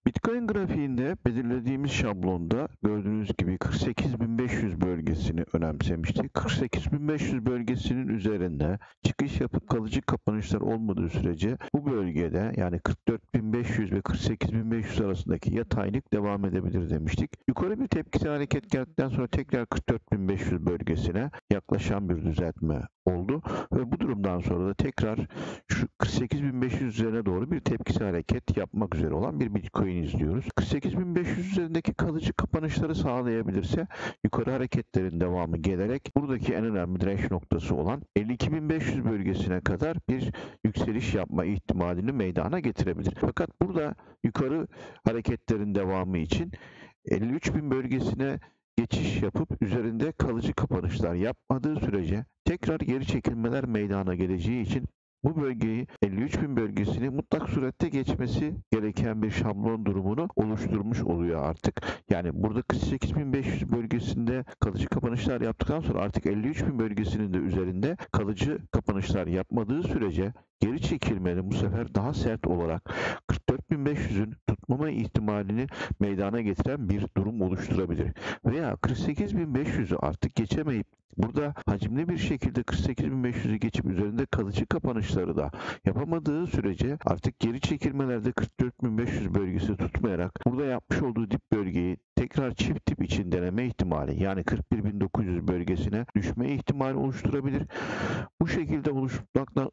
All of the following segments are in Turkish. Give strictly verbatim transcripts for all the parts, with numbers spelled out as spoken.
Bitcoin grafiğinde belirlediğimiz şablonda gördüğünüz gibi kırk sekiz bin beş yüz bölgesini önemsemiştik. kırk sekiz bin beş yüz bölgesinin üzerinde çıkış yapıp kalıcı kapanışlar olmadığı sürece bu bölgede yani kırk dört bin beş yüz ve kırk sekiz bin beş yüz arasındaki yataylık devam edebilir demiştik. Yukarı bir tepkisel hareket geldikten sonra tekrar kırk dört bin beş yüz bölgesine yaklaşan bir düzeltme oldu ve bu durumdan sonra da tekrar şu kırk sekiz bin beş yüz üzerine doğru bir tepkisel hareket yapmak üzere olan bir Bitcoin izliyoruz. kırk sekiz bin beş yüz üzerindeki kalıcı kapanışları sağlayabilirse yukarı hareketlerin devamı gelerek buradaki en önemli direnç noktası olan elli iki bin beş yüz bölgesine kadar bir yükseliş yapma ihtimalini meydana getirebilir. Fakat burada yukarı hareketlerin devamı için elli üç bin bölgesine geçiş yapıp üzerinde kalıcı kapanışlar yapmadığı sürece tekrar geri çekilmeler meydana geleceği için bu bölgeyi elli üç bin bölgesini mutlak surette geçmesi gereken bir şablon durumunu oluşturmuş oluyor artık. Yani burada kırk sekiz bin beş yüz bölgesinde kalıcı kapanışlar yaptıktan sonra artık elli üç bin bölgesinin de üzerinde kalıcı kapanışlar yapmadığı sürece geri çekilmenin bu sefer daha sert olarak kırk dört bin beş yüzün tutmama ihtimalini meydana getiren bir durum oluşturabilir. Veya kırk sekiz bin beş yüzü artık geçemeyip burada hacimli bir şekilde kırk sekiz bin beş yüzü geçip üzerinde kalıcı kapanışları da yapamadığı sürece artık geri çekilmelerde kırk dört bin beş yüz bölgesi tutmayarak burada yapmış olduğu dip bölgeyi tekrar çift dip için deneme ihtimali yani kırk bir bin dokuz yüz bölgesine düşme ihtimali oluşturabilir. Bu şekilde oluşmakla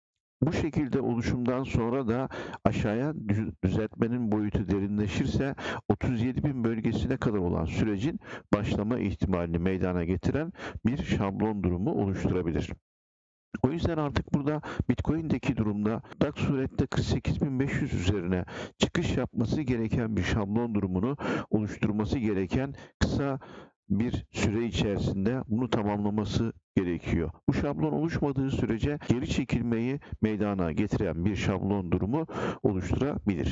Bu şekilde oluşumdan sonra da aşağıya düzeltmenin boyutu derinleşirse otuz yedi bin bölgesine kadar olan sürecin başlama ihtimalini meydana getiren bir şablon durumu oluşturabilir. O yüzden artık burada Bitcoin'deki durumda mutlak surette kırk sekiz bin beş yüz üzerine çıkış yapması gereken bir şablon durumunu oluşturması gereken kısa bir süre içerisinde bunu tamamlaması gerekiyor. Bu şablon oluşmadığı sürece geri çekilmeyi meydana getiren bir şablon durumu oluşturabilir.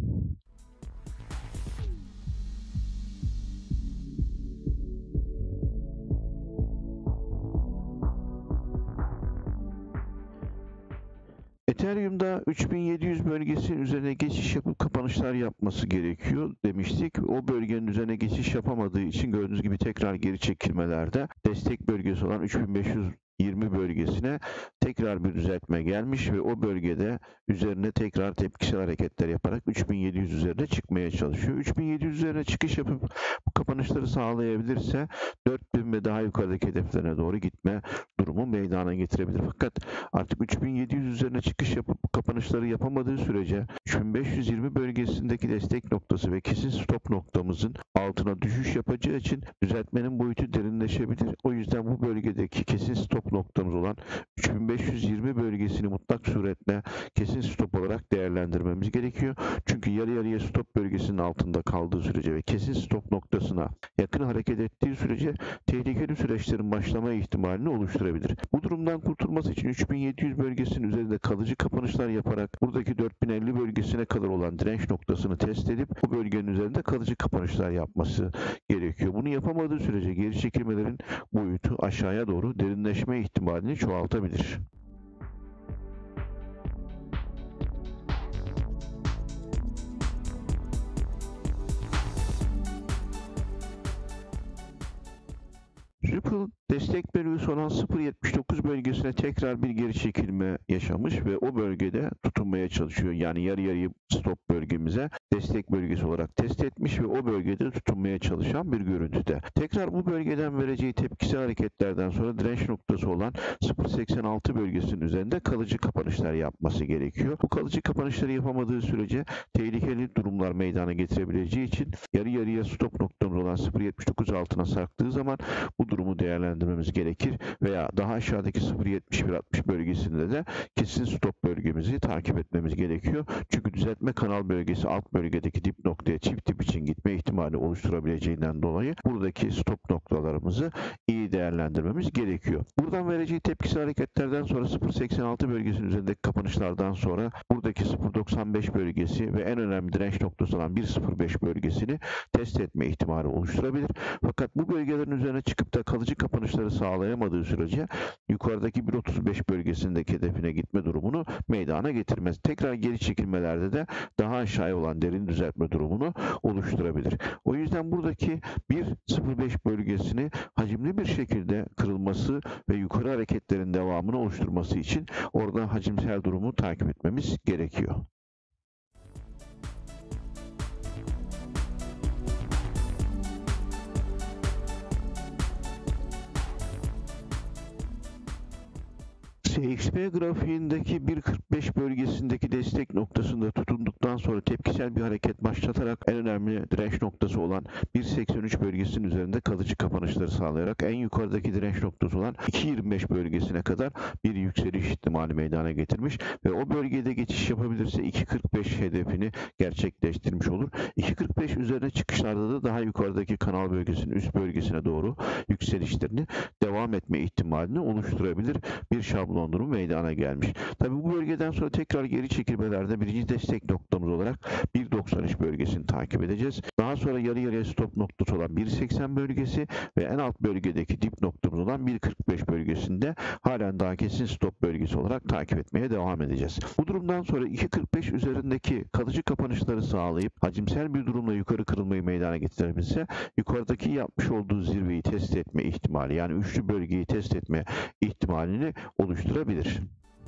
Ethereum'da üç bin yedi yüz bölgesinin üzerine geçiş yapıp kapanışlar yapması gerekiyor demiştik. O bölgenin üzerine geçiş yapamadığı için gördüğünüz gibi tekrar geri çekilmelerde destek bölgesi olan üç bin beş yüz yirmi bölgesine tekrar bir düzeltme gelmiş ve o bölgede üzerine tekrar tepkisel hareketler yaparak üç bin yedi yüz üzerine çıkmaya çalışıyor. üç bin yedi yüz üzerine çıkış yapıp bu kapanışları sağlayabilirse dört bin ve daha yukarıdaki hedeflerine doğru gitme durumu meydana getirebilir. Fakat artık üç bin yedi yüz üzerine çıkış yapıp bu kapanışları yapamadığı sürece üç bin beş yüz yirmi bölgesindeki destek noktası ve kesin stop noktamızın altına düşüş yapacağı için düzeltmenin boyutu derinleşebilir. O yüzden bu bölgedeki kesin stop noktamız olan üç bin beş yüz yirmi bölgesini mutlak suretle kesin stop olarak değerlendirmemiz gerekiyor. Çünkü yarı yarıya stop bölgesinin altında kaldığı sürece ve kesin stop noktasına yakın hareket ettiği sürece tehlikeli süreçlerin başlama ihtimalini oluşturabilir. Bu durumdan kurtulması için üç bin yedi yüz bölgesinin üzerinde kalıcı kapanışlar yaparak buradaki dört bin elli bölgesine kadar olan direnç noktasını test edip bu bölgenin üzerinde kalıcı kapanışlar yapması gerekiyor. Bunu yapamadığı sürece geri çekilmelerin boyutu aşağıya doğru derinleşme ihtimalini çoğaltabilir. Ripple destek bölgesi olan sıfır virgül yetmiş dokuz bölgesine tekrar bir geri çekilme yaşamış ve o bölgede tutunmaya çalışıyor. Yani yarı yarıya stop bölgemize destek bölgesi olarak test etmiş ve o bölgede tutunmaya çalışan bir görüntüde. Tekrar bu bölgeden vereceği tepkisel hareketlerden sonra direnç noktası olan sıfır virgül seksen altı bölgesinin üzerinde kalıcı kapanışlar yapması gerekiyor. Bu kalıcı kapanışları yapamadığı sürece tehlikeli durumlar meydana getirebileceği için yarı yarıya stop noktamız olan sıfır virgül yetmiş dokuz altına sarktığı zaman bu durumu değerlendirmemiz gerekir veya daha aşağıdaki sıfır virgül yetmiş bir altmış bölgesinde de kesin stop bölgemizi takip etmemiz gerekiyor. Çünkü düzeltme kanal bölgesi alt bölgedeki dip noktaya çift dip için gitme ihtimali oluşturabileceğinden dolayı buradaki stop noktalarımızı iyi değerlendirmemiz gerekiyor. Buradan vereceği tepkisel hareketlerden sonra sıfır virgül seksen altı bölgesinin üzerindeki kapanışlardan sonra buradaki sıfır virgül doksan beş bölgesi ve en önemli direnç noktası olan bir virgül sıfır beş bölgesini test etme ihtimali oluşturabilir. Fakat bu bölgelerin üzerine çıkıp da kalıcı kapanış kapanışları sağlayamadığı sürece yukarıdaki bir otuz beş bölgesindeki hedefine gitme durumunu meydana getirmez. Tekrar geri çekilmelerde de daha aşağıya olan derin düzeltme durumunu oluşturabilir. O yüzden buradaki bir sıfır beş bölgesini hacimli bir şekilde kırılması ve yukarı hareketlerin devamını oluşturması için orada hacimsel durumu takip etmemiz gerekiyor. S X P grafiğindeki bir kırk beş bölgesindeki destek noktasında tutunduktan sonra tepkisel bir hareket başlatarak en önemli direnç noktası olan bir seksen üç bölgesinin üzerinde kalıcı kapanışları sağlayarak en yukarıdaki direnç noktası olan iki yirmi beş bölgesine kadar bir yükseliş ihtimali meydana getirmiş ve o bölgede geçiş yapabilirse iki kırk beş hedefini gerçekleştirmiş olur. iki kırk beş üzerine çıkışlarda da daha yukarıdaki kanal bölgesinin üst bölgesine doğru yükselişlerini devam etme ihtimalini oluşturabilir bir şablon durum meydana gelmiş. Tabi bu bölgeden sonra tekrar geri çekilmelerde birinci destek noktamız olarak bir doksan üç bölgesini takip edeceğiz. Daha sonra yarı yarıya stop noktası olan bir seksen bölgesi ve en alt bölgedeki dip noktamız olan bir kırk beş bölgesinde halen daha kesin stop bölgesi olarak takip etmeye devam edeceğiz. Bu durumdan sonra iki kırk beş üzerindeki kalıcı kapanışları sağlayıp hacimsel bir durumla yukarı kırılmayı meydana getirebilirse yukarıdaki yapmış olduğu zirveyi test etme ihtimali, yani üçlü bölgeyi test etme ihtimalini oluşturabilir.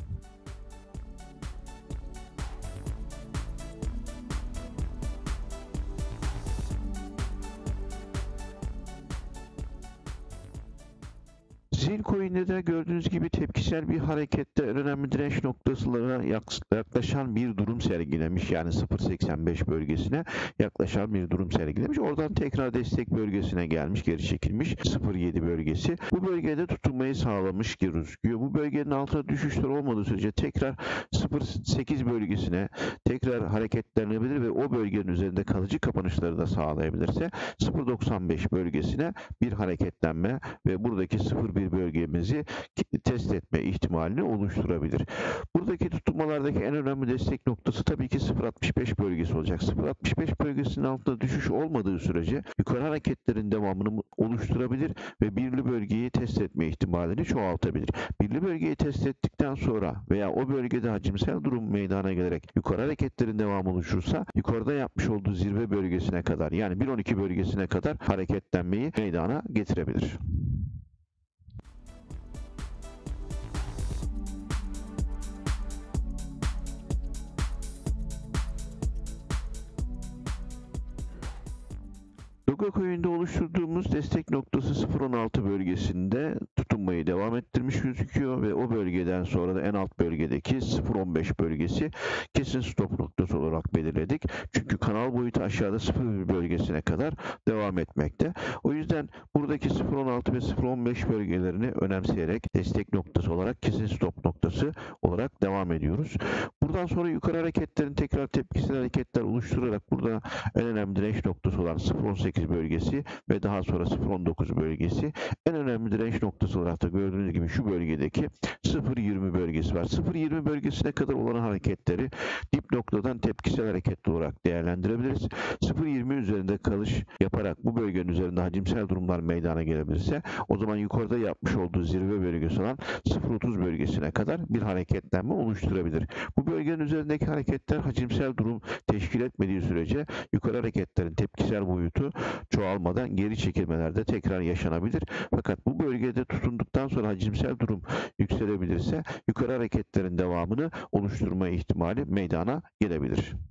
Zilcoin'de de gördüğünüz gibi tepkisel bir harekette en önemli direnç noktasına yaklaşan bir durum sergilemiş. Yani sıfır virgül seksen beş bölgesine yaklaşan bir durum sergilemiş. Oradan tekrar destek bölgesine gelmiş, geri çekilmiş sıfır virgül yedi bölgesi. Bu bölgede tutunmayı sağlamış gözüküyor. Bu bölgenin altına düşüşler olmadığı sürece tekrar sıfır virgül sekiz bölgesine tekrar hareketlenebilir ve o bölgenin üzerinde kalıcı kapanışları da sağlayabilirse sıfır virgül doksan beş bölgesine bir hareketlenme ve buradaki sıfır virgül bir bölgemizi test etme ihtimalini oluşturabilir. Buradaki tutunmalardaki en önemli destek noktası tabii ki sıfır virgül altmış beş bölgesi olacak. sıfır virgül altmış beş bölgesinin altında düşüş olmadığı sürece yukarı hareketlerin devamını oluşturabilir ve birli bölgeyi test etme ihtimalini çoğaltabilir. Birli bölgeyi test ettikten sonra veya o bölgede hacimsel durum meydana gelerek yukarı hareketlerin devamı oluşursa yukarıda yapmış olduğu zirve bölgesine kadar, yani bir on iki bölgesine kadar hareketlenmeyi meydana getirebilir. Dogecoin'de oluşturduğumuz destek noktası sıfır virgül on altı bölgesinde tutunmayı devam ettirmiş gözüküyor ve o bölgeden sonra da en alt bölgedeki sıfır virgül on beş bölgesi kesin stop noktası olarak belirledik. Çünkü kanal boyutu aşağıda sıfır virgül bir bölgesine kadar devam etmekte. O yüzden buradaki sıfır virgül on altı ve sıfır virgül on beş bölgelerini önemseyerek destek noktası olarak kesin stop noktası olarak devam ediyoruz. Buradan sonra yukarı hareketlerin tekrar tepkisel hareketler oluşturarak burada en önemli direnç noktası olan sıfır virgül on sekiz bölgesi ve daha sonra sıfır virgül on dokuz bölgesi, en önemli direnç noktası olarak da gördüğünüz gibi şu bölgedeki sıfır virgül yirmi bölgesi var. sıfır virgül yirmi bölgesine kadar olan hareketleri dip noktadan tepkisel hareket olarak değerlendirebiliriz. sıfır virgül yirmi üzerinde kalış yaparak bu bölgenin üzerinde hacimsel durumlar meydana gelebilirse o zaman yukarıda yapmış olduğu zirve bölgesi olan sıfır virgül otuz bölgesine kadar bir hareketlenme oluşturabilir. Bu bölgenin üzerindeki hareketler hacimsel durum teşkil etmediği sürece yukarı hareketlerin tepkisel boyutu çoğalmadan geri çekilmelerde tekrar yaşanabilir. Fakat bu bölgede tutunduktan sonra hacimsel durum yükselebilirse yukarı hareketlerin devamını oluşturma ihtimali meydana gelebilir.